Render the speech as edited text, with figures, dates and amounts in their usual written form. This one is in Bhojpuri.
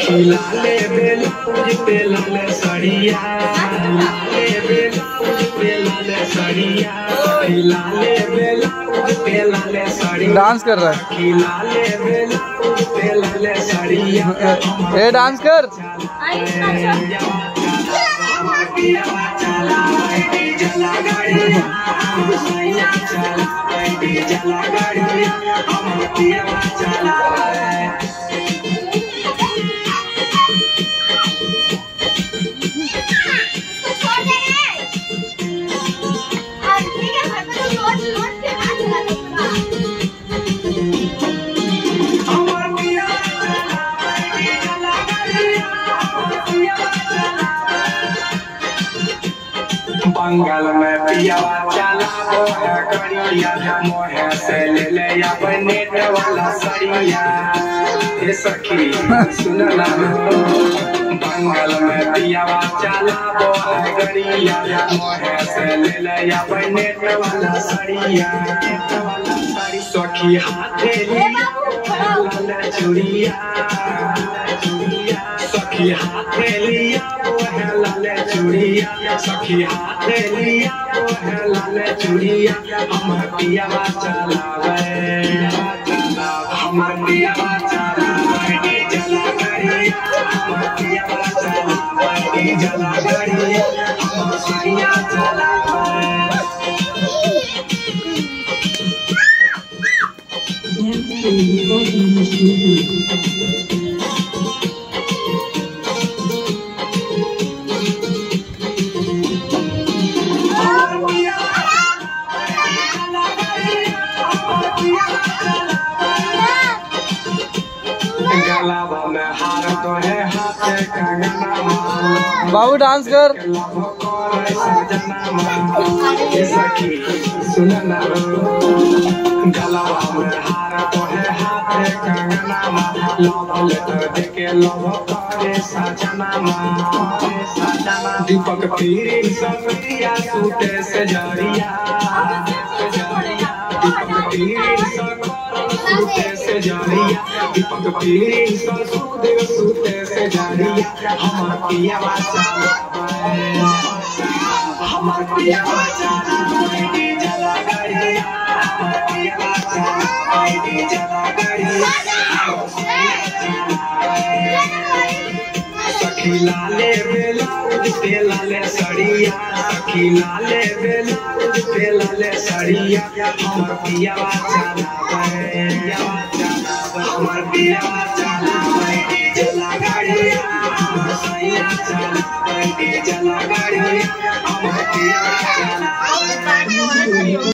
सखी लाले ब्लाउज पे लाले सड़िया, लाले ब्लाउज पे लाले सड़िया, सखी लाले ब्लाउज पे लाले सड़िया। डांस कर रहा है, सखी लाले ब्लाउज पे लाले सड़िया। ए डांस कर। बंगाल में पियावा चलाबो है करिया, मोहे से ले ले नेट वाला सड़िया। हे सखी सुन ना, बंगाल में पियावा चलाबो है करिया, मोहे से ले ले नेट वाला सड़िया। सखी हाथे लिया लाल चूड़िया, सखी हाथे लिया लाल चूड़िया, सखी हाथे लिया लाल चूड़िया। हमर पियावा चलावे, हमर पियावा चलावे जला गरिया, हमर पियावा चलावे जला गरिया, हमर सैया चलावे। बाबू डांस कर। सुन ना, गलावा में हार तो है हाथे कंगना, लव लेटर देके लव करे सजना। दीपक पीरी समिया सूटे से जरिया, दीपक पीरी सूटे से जरिया, दीपक पीरी सूटे से जरिया। हमर पियावा चलावे, हमर पियावा चलावे जला गरिया, हमर पियावा चलावे जला गरिया। सखी लाले ब्लाउज पे लाले सड़िया, सखी लाले ब्लाउज पे लाले सड़िया। हमर पियावा चलावे, हमर पियावा चलावे जला गरिया, हमर सैया चलावे जला गरिया, हमर पियावा चलावे।